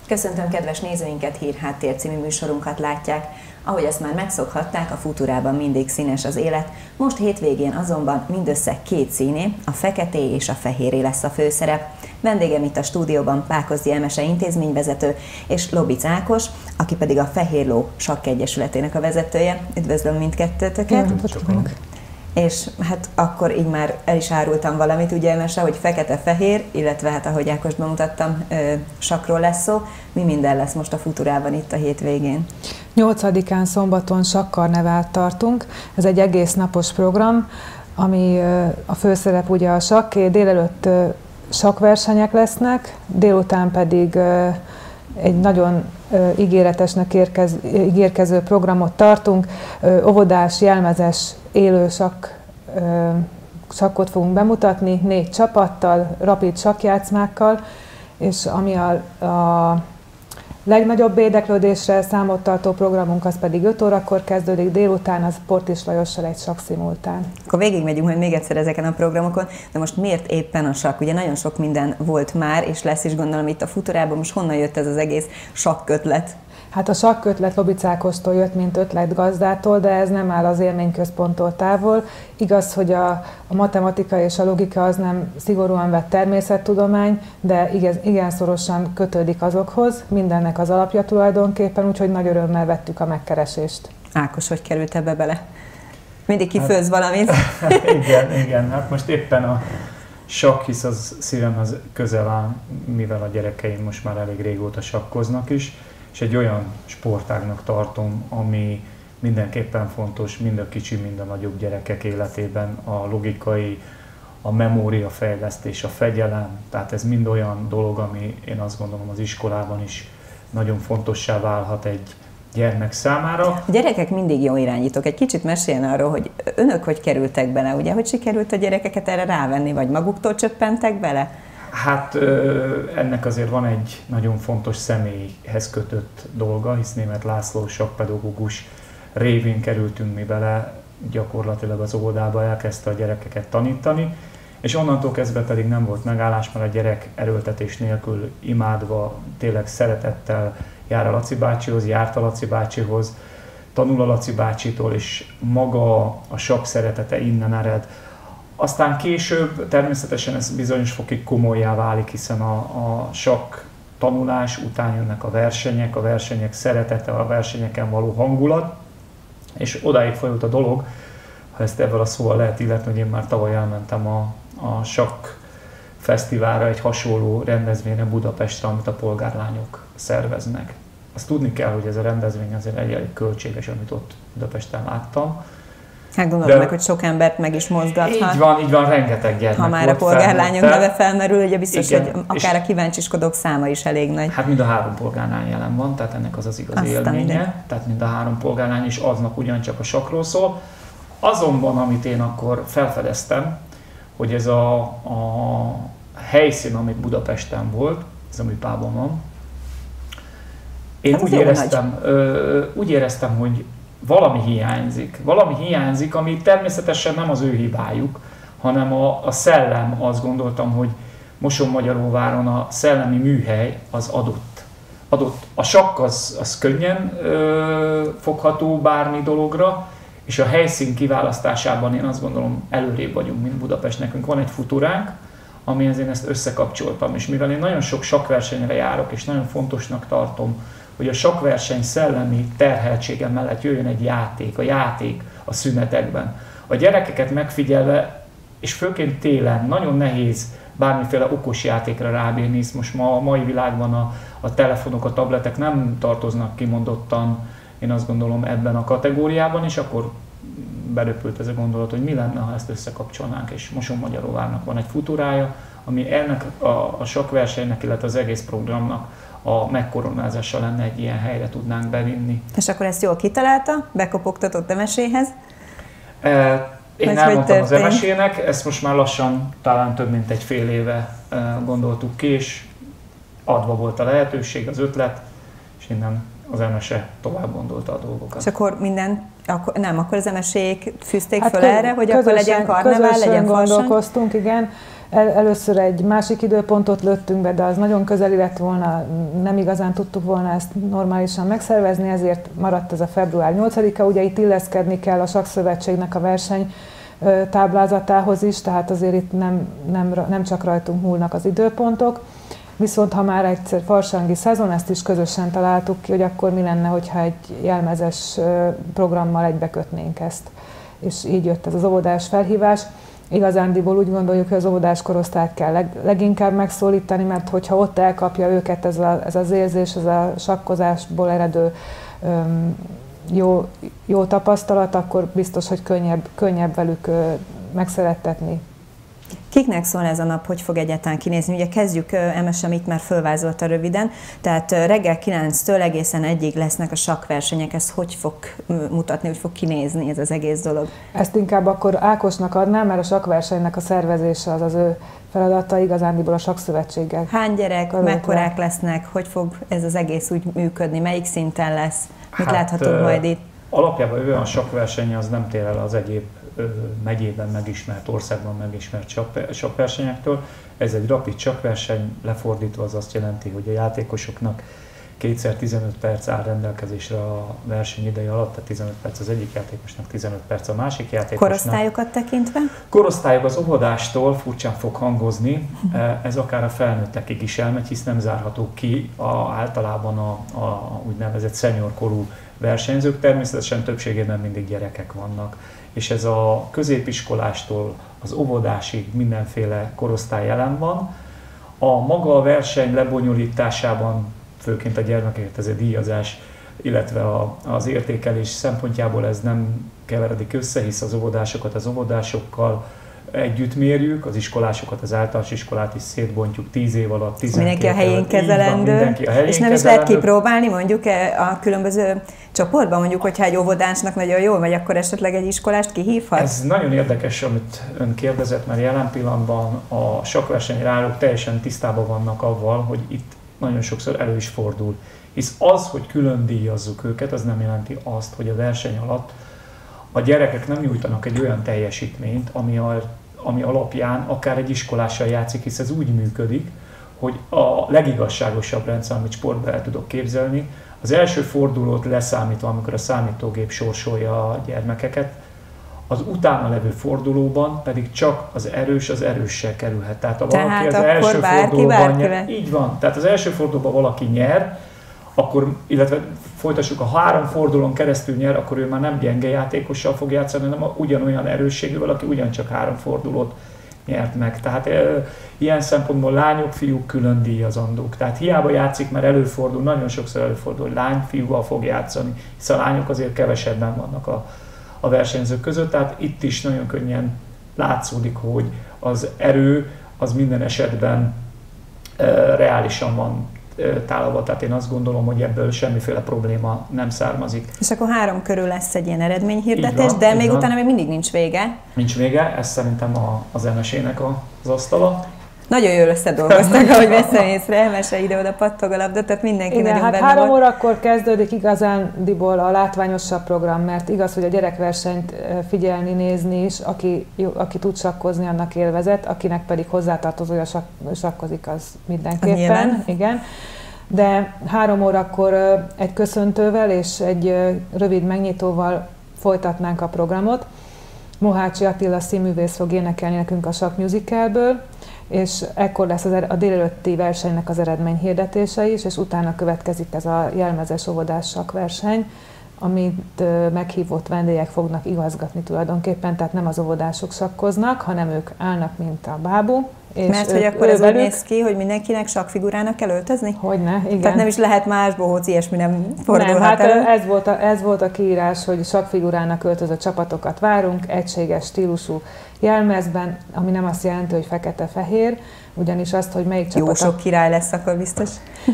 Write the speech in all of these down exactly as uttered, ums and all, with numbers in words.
Köszöntöm kedves nézőinket, Hírháttér című műsorunkat látják. Ahogy ezt már megszokhatták, a Futurában mindig színes az élet, most hétvégén azonban mindössze két színé, a feketé és a fehéré lesz a főszerep. Vendégem itt a stúdióban Pákozdi Emese intézményvezető és Lobic Ákos, aki pedig a Fehér Ló Sakkegyesületének a vezetője. Üdvözlöm mindkettőtöket! És hát akkor így már el is árultam valamit, ugye Emese, hogy fekete-fehér, illetve hát ahogy Ákos bemutattam, sakkról lesz szó. Mi minden lesz most a Futurában itt a hétvégén? nyolcadikán szombaton sakkarnevát tartunk. Ez egy egész napos program, ami a főszerep ugye a sakké, délelőtt sakkversenyek lesznek, délután pedig egy nagyon ígéretesnek érkez, ígérkező programot tartunk. Óvodás, jelmezes, élő sakk, sakkot fogunk bemutatni, négy csapattal, rapid sakkjátszmákkal, és ami a, a legnagyobb érdeklődésre számot tartó programunk, az pedig öt órakor kezdődik, délután az Portis Lajossal egy sakkszimultán. Akkor végigmegyünk majd még egyszer ezeken a programokon, de most miért éppen a sakk? Ugye nagyon sok minden volt már, és lesz is gondolom itt a Futurában, most honnan jött ez az egész sakkötlet? Hát a sakkötlet Lobic Ákostól jött, mint ötletgazdától, de ez nem áll az élményközponttól távol. Igaz, hogy a, a matematika és a logika az nem szigorúan vett természettudomány, de igen, igen szorosan kötődik azokhoz, mindennek az alapja tulajdonképpen, úgyhogy nagy örömmel vettük a megkeresést. Ákos, hogy került ebbe bele? Mindig kifőz hát, valamit. igen, igen, hát most éppen a sakk, hisz az szívemhez közel áll, mivel a gyerekeim most már elég régóta sakkoznak is, és egy olyan sportágnak tartom, ami mindenképpen fontos mind a kicsi, mind a nagyobb gyerekek életében, a logikai, a memóriafejlesztés, a fegyelem, tehát ez mind olyan dolog, ami én azt gondolom az iskolában is nagyon fontossá válhat egy gyermek számára. A gyerekek mindig jó irányítók. Egy kicsit meséljen arról, hogy önök hogy kerültek bele, ugye, hogy sikerült a gyerekeket erre rávenni, vagy maguktól csöppentek bele? Hát ennek azért van egy nagyon fontos személyhez kötött dolga, hisz Németh László sakkpedagógus révén kerültünk mi bele, gyakorlatilag az óvodába elkezdte a gyerekeket tanítani, és onnantól kezdve pedig nem volt megállás, mert a gyerek erőltetés nélkül imádva, tényleg szeretettel jár a Laci bácsihoz, járt a Laci bácsihoz, tanul a Laci bácsitól, és maga a sakk szeretete innen ered. Aztán később természetesen ez bizonyos fokig komollyá válik, hiszen a, a sakk tanulás után jönnek a versenyek, a versenyek szeretete, a versenyeken való hangulat, és odáig folyult a dolog, ha ezt ebből a szóval lehet illetni, hogy én már tavaly elmentem a, a sakk fesztiválra, egy hasonló rendezvényre Budapestre, amit a polgárlányok szerveznek. Azt tudni kell, hogy ez a rendezvény azért elég költséges, amit ott Budapesten láttam. Hát gondolom meg, hogy sok embert meg is mozgathat. Így van, így van, rengeteg gyermek. Ha már a polgárlányok neve felmerül, ugye biztos, igen, hogy akár a kíváncsiskodók száma is elég nagy. Hát mind a három polgárlány jelen van, tehát ennek az az igazi élménye. Minden. Tehát mind a három polgárlány is aznap ugyancsak a sakkról szól. Azonban, amit én akkor felfedeztem, hogy ez a, a helyszín, amit Budapesten volt, ez a Műpában van, én hát úgy, éreztem, ö, úgy éreztem, hogy valami hiányzik. Valami hiányzik, ami természetesen nem az ő hibájuk, hanem a, a szellem, azt gondoltam, hogy Mosonmagyaróváron a szellemi műhely az adott. adott. A sakk az, az könnyen ö, fogható bármi dologra, és a helyszín kiválasztásában én azt gondolom előrébb vagyunk, mint Budapest. Nekünk van egy futuránk, amihez én ezt összekapcsoltam, és mivel én nagyon sok sakkversenyre járok, és nagyon fontosnak tartom, hogy a sakkverseny szellemi terheltsége mellett jöjjön egy játék, a játék a szünetekben. A gyerekeket megfigyelve, és főként télen nagyon nehéz bármiféle okos játékra rábírni, hisz most ma a mai világban a, a telefonok, a tabletek nem tartoznak kimondottan, én azt gondolom ebben a kategóriában, és akkor beröpült ez a gondolat, hogy mi lenne, ha ezt összekapcsolnánk, és Mosonmagyaróvárnak van egy futurája, ami ennek a, a sakkversenynek, illetve az egész programnak a megkoronázása lenne, egy ilyen helyre tudnánk bevinni. És akkor ezt jól kitalálta, bekopogtatott Emeséhez? E, én elmondtam az Emesének, ezt most már lassan, talán több mint egy fél éve gondoltuk ki, és adva volt a lehetőség, az ötlet, és innen az Emese tovább gondolta a dolgokat. És akkor minden, akkor, nem, akkor az Emesék fűzték hát föl erre, hogy akkor legyen karnevál, legyen farsang? gondolkoztunk, igen. El, először egy másik időpontot lőttünk be, de az nagyon közeli lett volna, nem igazán tudtuk volna ezt normálisan megszervezni, ezért maradt ez a február nyolcadika. Ugye itt illeszkedni kell a Sakkszövetségnek a verseny táblázatához is, tehát azért itt nem, nem, nem csak rajtunk múlnak az időpontok. Viszont ha már egyszer farsangi szezon, ezt is közösen találtuk ki, hogy akkor mi lenne, hogyha egy jelmezes programmal egybekötnénk ezt. És így jött ez az óvodás felhívás. Igazándiból úgy gondoljuk, hogy az óvodás korosztályt kell leg, leginkább megszólítani, mert hogyha ott elkapja őket ez, a, ez az érzés, ez a sakkozásból eredő öm, jó, jó tapasztalat, akkor biztos, hogy könnyebb, könnyebb velük ö, megszerettetni. Kiknek szól ez a nap, hogy fog egyáltalán kinézni? Ugye kezdjük, em es em itt már fölvázolta röviden, tehát reggel kilenctől egészen egyig lesznek a sakkversenyek, ez hogy fog mutatni, hogy fog kinézni ez az egész dolog? Ezt inkább akkor Ákosnak adnám, mert a sakkversenynek a szervezése az az ő feladata, igazándiból a Sakkszövetséggel. Hány gyerek, körülötte. Mekkorák lesznek, hogy fog ez az egész úgy működni, melyik szinten lesz, mit hát, láthatunk majd itt? Alapjában olyan sakkverseny az nem tér el az egyéb megyében megismert, országban megismert sakkversenyektől. Ez egy rapid sakkverseny, lefordítva az azt jelenti, hogy a játékosoknak kétszer tizenöt perc áll rendelkezésre a verseny ideje alatt, tehát tizenöt perc az egyik játékosnak, tizenöt perc a másik játékosnak. Korosztályokat tekintve? Korosztályok az óvodástól furcsán fog hangozni, ez akár a felnőttekig is elmegy, hisz nem zárható ki a, általában a, a úgynevezett seniorkorú versenyzők, természetesen többségében mindig gyerekek vannak. És ez a középiskolástól az óvodásig mindenféle korosztály jelen van. A maga a verseny lebonyolításában, főként a gyermekeket ez a díjazás, illetve a, az értékelés szempontjából ez nem keveredik össze, hisz az óvodásokat az óvodásokkal együtt mérjük, az iskolásokat, az általános iskolát is szétbontjuk tíz év alatt, tizenkét mindenki a helyén kezelendő, van, a helyén és nem kezelendő. Is lehet kipróbálni mondjuk a különböző csoportban, mondjuk, hogyha egy óvodásnak nagyon jól megy, akkor esetleg egy iskolást kihívhat? Ez nagyon érdekes, amit ön kérdezett, mert jelen pillanatban a sakkversenyre állók teljesen tisztában vannak avval, hogy itt nagyon sokszor elő is fordul. Hisz az, hogy külön díjazzuk őket, az nem jelenti azt, hogy a verseny alatt a gyerekek nem nyújtanak egy olyan teljesítményt, ami, a, ami alapján akár egy iskolással játszik, hisz ez úgy működik, hogy a legigazságosabb rendszer, amit sportban el tudok képzelni, az első fordulót leszámítva, amikor a számítógép sorsolja a gyermekeket, az utána levő fordulóban pedig csak az erős az erőssel kerülhet. Tehát ha valaki tehát az első bárki, fordulóban bárki nyer, így van, tehát az első fordulóban valaki nyer, akkor, illetve folytassuk, a három fordulón keresztül nyer, akkor ő már nem gyenge játékossal fog játszani, hanem ugyanolyan erősségűvel, aki ugyancsak három fordulót nyert meg. Tehát e, ilyen szempontból lányok, fiúk külön díjazandók. Tehát hiába játszik, mert előfordul, nagyon sokszor előfordul, hogy lány, fiúval fog játszani, hiszen a lányok azért kevesebben vannak a, a versenyzők között, tehát itt is nagyon könnyen látszódik, hogy az erő az minden esetben e, reálisan van tálalva, tehát én azt gondolom, hogy ebből semmiféle probléma nem származik. És akkor három körül lesz egy ilyen eredményhirdetés, van, de még van. Utána még mindig nincs vége. Nincs vége, ez szerintem a, az em es ének az asztala. Nagyon jól összedolgoztak, ahogy veszem észre, em es ide-oda pattog a labda, tehát mindenki igen, nagyon hát benne három volt. órakor kezdődik igazándiból a látványosabb program, mert igaz, hogy a gyerekversenyt figyelni, nézni is, aki, aki tud sakkozni, annak élvezet, akinek pedig hozzátartozója sak, sakkozik, az mindenképpen. Igen. De három órakor egy köszöntővel és egy rövid megnyitóval folytatnánk a programot. Mohácsi Attila színművész fog énekelni nekünk a Sakk musicalből, és ekkor lesz az er- a délelőtti versenynek az eredményhirdetése is, és utána következik ez a jelmezes óvodás sakkverseny, amit meghívott vendégek fognak igazgatni tulajdonképpen, tehát nem az óvodások sakkoznak, hanem ők állnak, mint a bábú. És mert hogy akkor ez úgy néz ki, hogy mindenkinek sakkfigurának kell öltözni? Hogyne, igen. Tehát nem is lehet más bohóc, ilyesmi nem fordulhat nem, hát elő? Ez volt, a, ez volt a kiírás, hogy sakkfigurának öltöző csapatokat várunk, egységes stílusú jelmezben, ami nem azt jelenti, hogy fekete-fehér, ugyanis azt, hogy melyik csapat... Jó sok király lesz akkor biztos.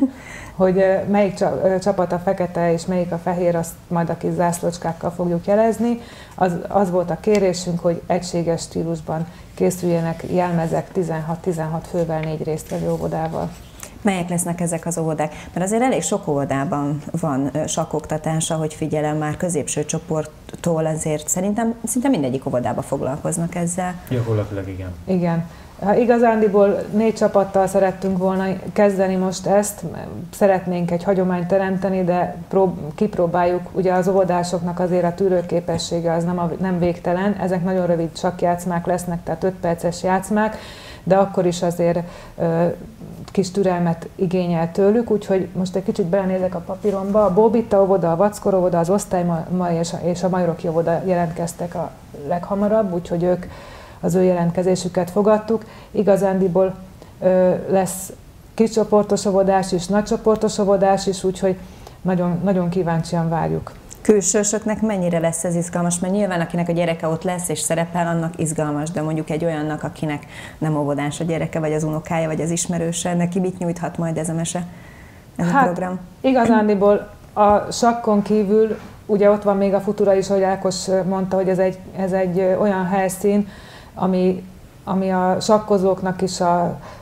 hogy melyik csapat a fekete és melyik a fehér, azt majd a kis zászlócskákkal fogjuk jelezni. Az, az volt a kérésünk, hogy egységes stílusban készüljenek jelmezek tizenhat-tizenhat fővel, négy résztvevő óvodával. Melyek lesznek ezek az óvodák? Mert azért elég sok óvodában van sakkoktatás, ahogy figyelem, már középső csoporttól, azért szerintem szinte mindegyik óvodában foglalkoznak ezzel. Gyakorlatilag igen. Igen. Ha igazándiból négy csapattal szerettünk volna kezdeni most ezt, szeretnénk egy hagyományt teremteni, de prób- kipróbáljuk, ugye az óvodásoknak azért a tűrőképessége az nem, a, nem végtelen, ezek nagyon rövid sakkjátszmák lesznek, tehát öt perces játszmák, de akkor is azért ö, kis türelmet igényel tőlük, úgyhogy most egy kicsit belenézek a papíromba. A Bóbita óvoda, a Vackor óvoda, az Osztálymai és a, és a Majoroki óvoda jelentkeztek a leghamarabb, úgyhogy ők az ő jelentkezésüket fogadtuk. Igazándiból ö, lesz kiscsoportos óvodás is, nagycsoportos óvodás is, úgyhogy nagyon, nagyon kíváncsian várjuk. Külsősöknek mennyire lesz ez izgalmas? Mert nyilván akinek a gyereke ott lesz és szerepel, annak izgalmas, de mondjuk egy olyannak, akinek nem óvodás a gyereke, vagy az unokája, vagy az ismerőse, neki mit nyújthat majd ez a mese, ez hát, a program? Igazándiból a sakkon kívül, ugye ott van még a Futura is, hogy Ákos mondta, hogy ez egy, ez egy olyan helyszín, ami, ami a sakkozóknak is a,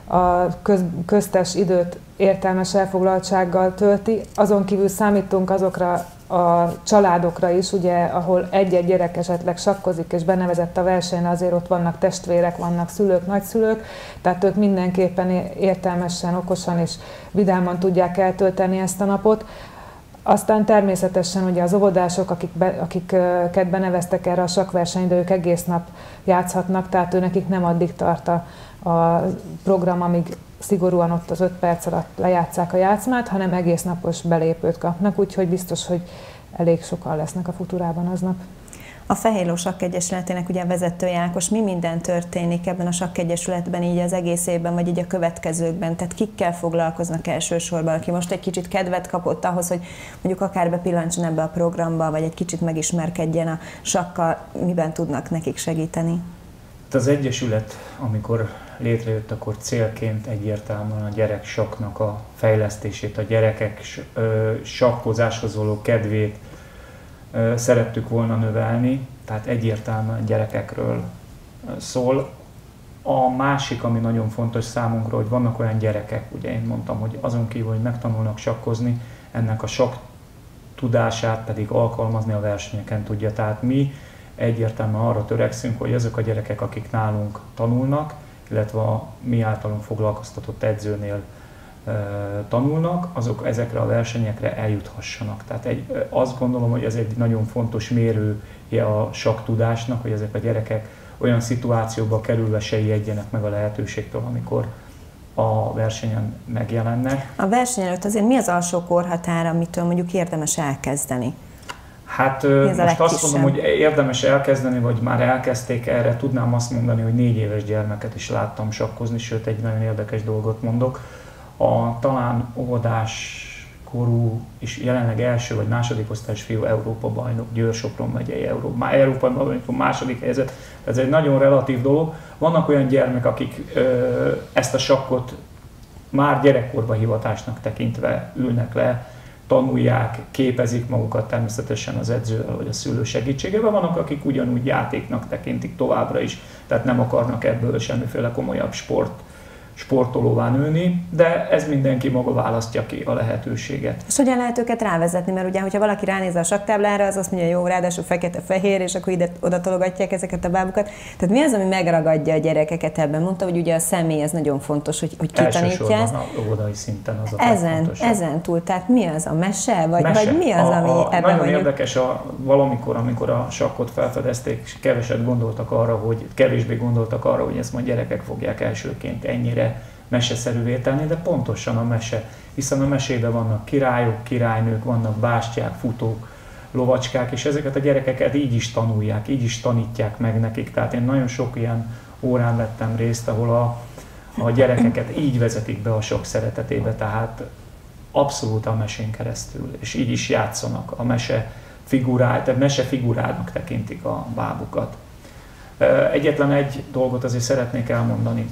a köz, köztes időt értelmes elfoglaltsággal tölti. Azon kívül számítunk azokra a családokra is, ugye, ahol egy-egy gyerek esetleg sakkozik és benevezett a versenyre, azért ott vannak testvérek, vannak szülők, nagyszülők, tehát ők mindenképpen értelmesen, okosan és vidáman tudják eltölteni ezt a napot. Aztán természetesen ugye az óvodások, akik be, akiket beneveztek erre a sakkversenyre, ők egész nap játszhatnak, tehát ő nekik nem addig tart a, a program, amíg szigorúan ott az öt perc alatt lejátsszák a játszmát, hanem egész napos belépőt kapnak, úgyhogy biztos, hogy elég sokan lesznek a Futurában aznap. A Fehér Ló Sakkegyesületének ugye a vezetője Ákos, mi minden történik ebben a sakkegyesületben így az egész évben, vagy így a következőkben? Tehát kikkel foglalkoznak elsősorban, aki most egy kicsit kedvet kapott ahhoz, hogy mondjuk akár bepillantson ebbe a programba, vagy egy kicsit megismerkedjen a sakkal, miben tudnak nekik segíteni? Az egyesület, amikor létrejött, akkor célként egyértelműen a gyerek sakknak a fejlesztését, a gyerekek sakkozáshoz való kedvét szerettük volna növelni, tehát egyértelműen gyerekekről szól. A másik, ami nagyon fontos számunkra, hogy vannak olyan gyerekek, ugye én mondtam, hogy azon kívül, hogy megtanulnak sakkozni, ennek a sakk tudását pedig alkalmazni a versenyeken tudja. Tehát mi egyértelműen arra törekszünk, hogy azok a gyerekek, akik nálunk tanulnak, illetve a mi általunk foglalkoztatott edzőnél tanulnak, azok ezekre a versenyekre eljuthassanak. Tehát egy, azt gondolom, hogy ez egy nagyon fontos mérője a sakktudásnak, hogy ezek a gyerekek olyan szituációba kerülve se ijedjenek meg a lehetőségtől, amikor a versenyen megjelennek. A verseny előtt azért mi az alsó korhatár, amitől mondjuk érdemes elkezdeni? Hát most azt mondom, hogy érdemes elkezdeni, vagy már elkezdték erre, tudnám azt mondani, hogy négy éves gyermeket is láttam sakkozni, sőt egy nagyon érdekes dolgot mondok. A talán óvodás korú és jelenleg első vagy második osztályos fiú Európa bajnok, Győr-Sopron megyei Európa, Európa bajnok második helyzet. Ez egy nagyon relatív dolog. Vannak olyan gyermek, akik ö, ezt a sakkot már gyerekkorban hivatásnak tekintve ülnek le, tanulják, képezik magukat természetesen az edzővel vagy a szülő segítségével. Vannak, akik ugyanúgy játéknak tekintik továbbra is, tehát nem akarnak ebből semmiféle komolyabb sport, sportolóvá nőni, de ez mindenki maga választja ki a lehetőséget. És hogyan lehet őket rávezetni? Mert ugye, hogyha valaki ránéz a sakktáblára, az azt mondja, jó, ráadásul fekete-fehér, és akkor ide oda tologatják ezeket a bábukat. Tehát mi az, ami megragadja a gyerekeket ebben? Mondta, hogy ugye a személy, ez nagyon fontos, hogy, hogy kitanítja ezt. A óvodai szinten az a ezen, ezen túl, tehát mi az a mese? Vagy, mese. vagy mi az, ami a, a, ebben Nagyon mondjuk... érdekes, a, valamikor, amikor a sakkot felfedezték, és keveset gondoltak arra, hogy kevésbé gondoltak arra, hogy ezt majd gyerekek fogják elsőként ennyire meseszerűvé tenni, de pontosan a mese, hiszen a mesében vannak királyok, királynők, vannak bástyák, futók, lovacskák, és ezeket a gyerekeket így is tanulják, így is tanítják meg nekik. Tehát én nagyon sok ilyen órán vettem részt, ahol a, a gyerekeket így vezetik be a sakk szeretetébe, tehát abszolút a mesén keresztül, és így is játszanak. A mese figurál, tehát mese figurának tekintik a bábukat. Egyetlen egy dolgot azért szeretnék elmondani.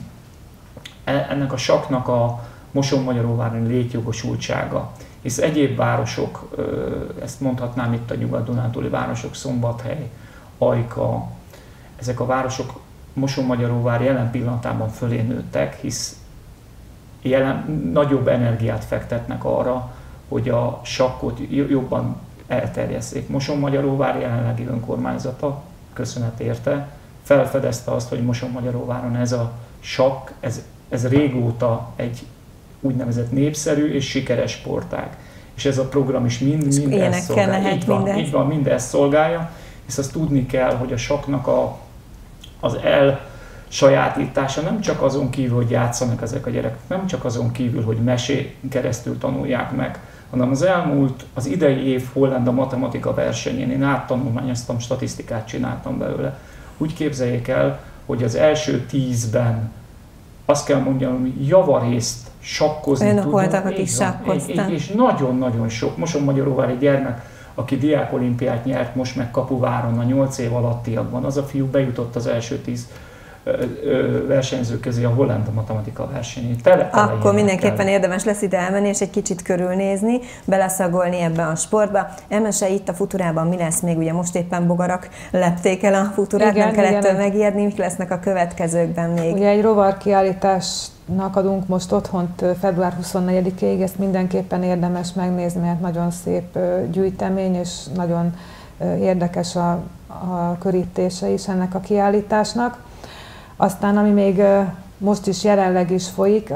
Ennek a sakknak a Mosonmagyaróvári létjogosultsága, hisz egyéb városok, ezt mondhatnám itt a nyugat-dunántúli városok, Szombathely, Ajka, ezek a városok Mosonmagyaróvár jelen pillanatában fölé nőttek, hisz jelen, nagyobb energiát fektetnek arra, hogy a sakkot jobban elterjesszék. Mosonmagyaróvár jelenlegi önkormányzata, köszönet érte, felfedezte azt, hogy Mosonmagyaróváron ez a sakk, ez, ez régóta egy úgynevezett népszerű és sikeres sportág. És ez a program is mind, mind ezt szolgálja. Így van, így van, mind ezt szolgálja, és azt tudni kell, hogy a sakknak a, az elsajátítása nem csak azon kívül, hogy játszanak ezek a gyerekek, nem csak azon kívül, hogy mesén keresztül tanulják meg, hanem az elmúlt, az idei év Hollanda matematika versenyén én áttanulmányoztam, statisztikát csináltam belőle. Úgy képzeljék el, hogy az első tízben azt kell mondjam, hogy javarészt sakkozni Önök tudnak. voltak, akik sakkoztak. És nagyon-nagyon sok. Mosonmagyaróvári gyermek, aki diákolimpiát nyert most meg Kapuváron a nyolc év alattiakban, az a fiú bejutott az első tíz versenyzők közé a Hollanda matematika versenyén. Akkor mindenképpen érdemes lesz ide elmenni, és egy kicsit körülnézni, beleszagolni ebbe a sportba. Emese itt a Futurában mi lesz még? Ugye most éppen bogarak lepték el a Futurát, igen, nem kellett igen, megijedni, mik lesznek a következőkben még? Ugye egy rovar kiállításnak adunk most otthont február huszonnegyedikéig, ezt mindenképpen érdemes megnézni, mert nagyon szép gyűjtemény, és nagyon érdekes a, a körítése is ennek a kiállításnak. Aztán, ami még most is jelenleg is folyik,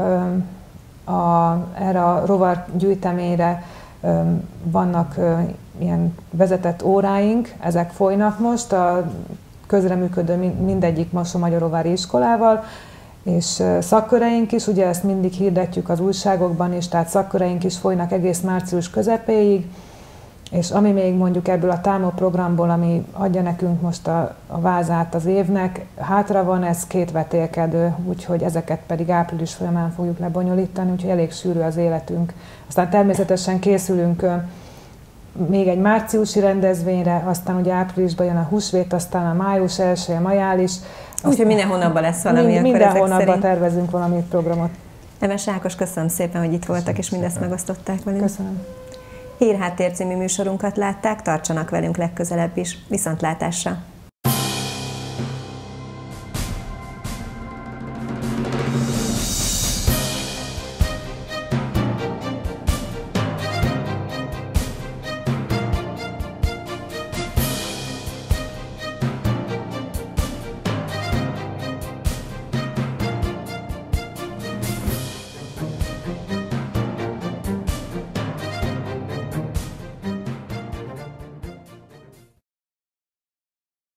a, erre a rovar gyűjteményre vannak ilyen vezetett óráink, ezek folynak most a közreműködő mindegyik Mosonmagyaróvári iskolával, és szakköreink is, ugye ezt mindig hirdetjük az újságokban is, tehát szakköreink is folynak egész március közepéig, és ami még mondjuk ebből a támó programból, ami adja nekünk most a, a vázát az évnek, hátra van, ez két vetélkedő, úgyhogy ezeket pedig április folyamán fogjuk lebonyolítani, úgyhogy elég sűrű az életünk. Aztán természetesen készülünk még egy márciusi rendezvényre, aztán ugye áprilisban jön a húsvét, aztán a május első, a majális. Úgyhogy minden hónapban lesz valami, mind, akkor minden ezek hónapban szerint. tervezünk valami programot. Emese Ákos, köszönöm szépen, hogy itt köszönöm voltak, és mindezt szépen megosztották velünk. Köszönöm. Hírháttér című műsorunkat látták, tartsanak velünk legközelebb is. Viszontlátásra!